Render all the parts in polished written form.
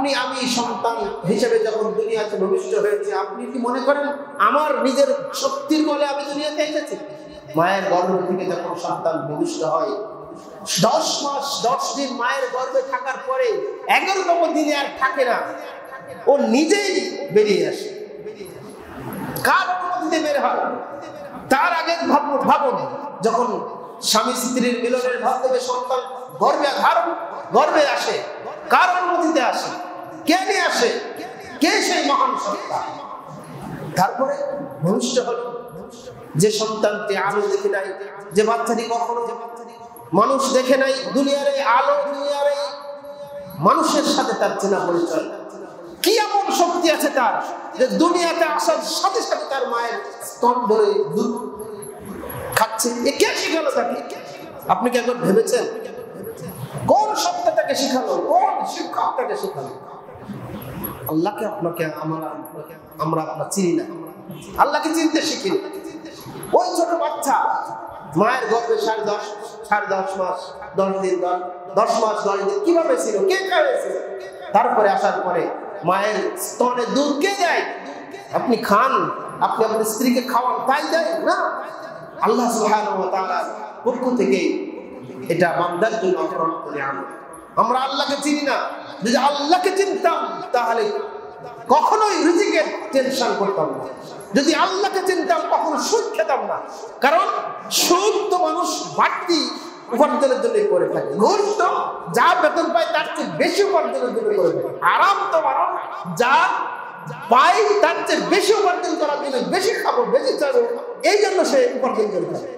আপনি আমি সন্তান হিসেবে যখন দুনিয়াতে ভূমিষ্ঠ হয়েছে, আপনি কি মনে করেন আমার নিজের শক্তির বলে আমি দুনিয়াতে এসেছি? মায়ের গর্ভ থেকে যখন সন্তান ভূমিষ্ঠ হয়, 10 মাস 10 দিন মায়ের গর্ভে থাকার পরে 11তম দিনে আর থাকে না, ও নিজেই বেরিয়ে আসে। কার অনুমতিতে বের হয়? তার আগে ভাবুন, যখন স্বামী স্ত্রীর মিলনের মাধ্যমে সন্তান গর্ভে আসে, কার অনুমতিতে আসে? কে নিয়ে আসে? কে সেই মহান সত্তা? তারপরে ভূমিষ্ঠ হলো যে সন্তানটি আলো দেখে নাই, যে বাচ্চাটি কখনো মানুষ দেখে নাই, দুনিয়ার এই আলো, দুনিয়ার এই মানুষের সাথে তার চেনা পরিচয়। কি এমন শক্তি আছে তার যে দুনিয়াতে আসার সাথে সাথে তার মায়ের স্তন ধরে দুধ খাচ্ছে? এ কে শিখালো তাকে? আপনি কি একবার ভেবেছেন কোন সত্তা তাকে শিখালো? কোন শিক্ষক তাকে শিখালো? আল্লাহকে আপনাকে আমরা আপনার চিনি না, আল্লাহকে চিনতে শিখি। ওই ছোট বাচ্চা মায়ের গর্ভে 10.5 মাস 10 দিন 10 মাস 10 দিন কিভাবে ছিল? কে খাওয়াইছে? তারপরে আসার পরে মায়ের স্তনে দুধ কে দেয়? আপনি খান, আপনি আপনার স্ত্রীকে খাওয়ান, তাই দেয় না। আল্লাহ সুবহানাহু ওয়া তাআলার পক্ষ থেকে এটা বান্দার জন্য রহমতের আমল। আমরা আল্লাহকে চিনি না। যদি আল্লাহকে চিনতাম তাহলে কখনোই রিজিকের টেনশন করতাম না। যদি আল্লাহকে চিনতাম কখনো সুদ খেতাম না। কারণ সুদ তো মানুষ বাড়তি উপার্জনের জন্য করে থাকে, ঘুষ তো যা বেতন পায় তার চেয়ে বেশি উপার্জনের জন্য করে থাকে, আরাম তো মানুষ যা পাই তার চেয়ে বেশি উপার্জন করার জন্য বেশি খাবো, বেশি চাবো, এই জন্য সে উপার্জন করে থাকে।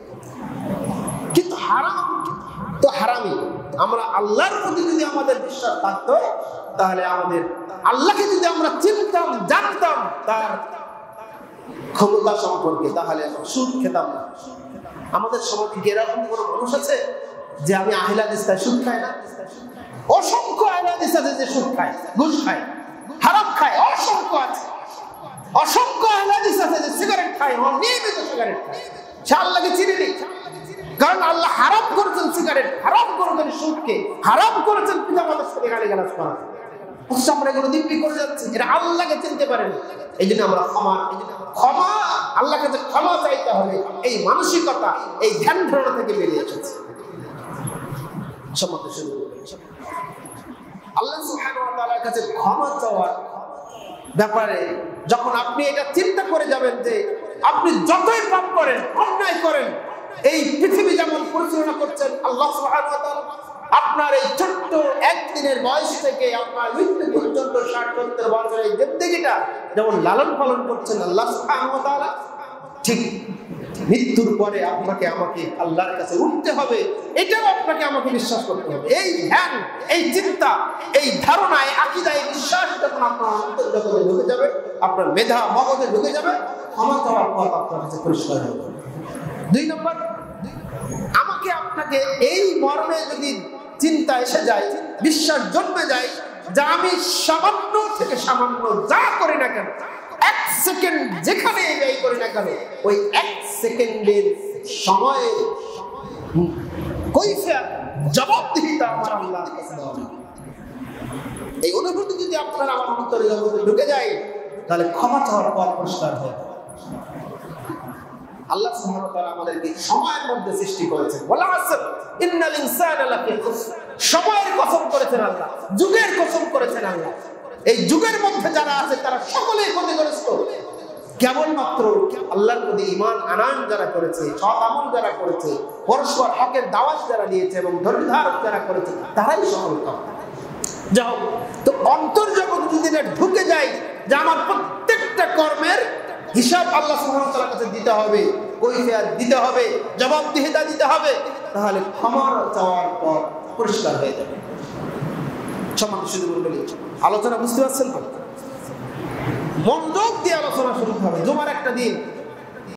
কিন্তু হারাম তো হারামি। আমরা আল্লাহর প্রতি যদি আমাদের বিশ্বাস থাকতো, তাহলে আমাদের আল্লাহকে যদি আমরা চিনতাম, জানতাম তার ক্ষমতা সম্পর্কে, তাহলে সুদ খেতাম না। আমাদের সমাজে কি এরকম কোনো মানুষ আছে যে আমি আহিলা দিস্তায় সুদ খাই না? অসংখ্য আহিলা দিস্তাতে যে সুদ খায়, ঘুষ খায়, হারাম খায়, অসংখ্য আছে। অসংখ্য আহিলা দিস্তাতে যে সিগারেট খায়, নিয়মিত সিগারেট খায়, সে আল্লাহকে চিনেনি। কারণ আল্লাহ হারাম করেছেন সিগারেট, হারাম করেছেন সুদকে, হারাম করেছেন পিতামাতার সাথে গালিগালাজ করা। অথচ আমরা এগুলো দিব্যি করে যাচ্ছি, এরা আল্লাহকে চিনতে পারেন। এই জন্য আমরা ক্ষমা আল্লাহকে যে ক্ষমা চাইতে হবে, এই মানসিকতা, এই ধ্যান ধারণা থেকে বেরিয়ে এসেছে। আল্লাহ সুবহানাহু ওয়া তাআলার কাছে ক্ষমা চাওয়ার ব্যাপারে যখন আপনি এটা চিন্তা করে যাবেন যে আপনি যতই পাপ করেন, অন্যায় করেন, এই পৃথিবী যেমন পরিচালনা করছেন আল্লাহ সুবহানাহু ওয়া তাআলা, আপনার এই ছোট্ট একদিনের বয়স থেকে আপনার মৃত্যু পর্যন্ত 60-70 বছরের এই জিন্দেগিটা যেমন লালন পালন করছেন আল্লাহ সুবহানাহু ওয়া তাআলা, ঠিক মৃত্যুর পরে আপনাকে আমাকে আল্লাহর কাছে উঠতে হবে, এটাও আপনাকে আমাকে বিশ্বাস করতে হবে। এই ধ্যান, এই চিন্তা, এই ধারণা, এই আকীদা, এই বিশ্বাস যখন আপনার অন্তর্জগতে ঢুকে যাবে, আপনার মেধা মগজে ঢুকে যাবে, ক্ষমা চাওয়ার পথ আপনার কাছে পরিষ্কার হয়ে যাবে। 2 নম্বর, আমাকে আপনাকে এই মর্মে যদি চিন্তা এসে যায়, বিশ্বাস জন্মে যায় যে আমি সামান্য থেকে সামান্য যা করি না কেন, 1 সেকেন্ড যেখানে ব্যয় করি না কেন, ওই 1 সেকেন্ডের সময়ে কৈফিয়ত, জবাবদিহিতা আমার আল্লাহর কাছে দেওয়া হবে। এই অনুভূতি যদি আপনার আমার অন্তরে ঢুকে যায়, তাহলে ক্ষমা চাওয়ার পথ পরিষ্কার হয়। আল্লাহ সুবহানাহু ওয়া তাআলা আমাদেরকে সময়ের মধ্যে সৃষ্টি করেছেন। ওয়াল আসর ইন্নাল ইনসানা লাফি খুসর, সময়ের কসম করেছেন আল্লাহ, যুগের কসম করেছেন আল্লাহ। এই যুগের মধ্যে যারা আছে তারা সকলেই ক্ষতিগ্রস্ত। কেবলমাত্র আল্লাহর প্রতি ঈমান আনান যারা করেছে, সৎ আমল যারা করেছে, পরস্পর হকের দাওয়াত যারা দিয়েছে এবং ধৈর্য ধারণ যারা করেছে, তারাই সফল হবে। যাও তো অন্তর্জগৎ যদি ঢুকে যায় যে আমার প্রত্যেকটা কর্মের হিসাব আল্লাহ সুবহানাহু ওয়া তাআলার কাছে দিতে হবে, কৈফিয়ত দিতে হবে, জবাবদিহিতা দিতে হবে, তাহলে ক্ষমা চাওয়ার পর পরিষ্কার হয়ে যাবে। সম্মানিত সুধীমণ্ডলী, আলোচনা বুঝতে পারছেন তো? মনোযোগ দিয়ে আলোচনা শুরু হবে। জুমার একটা দিন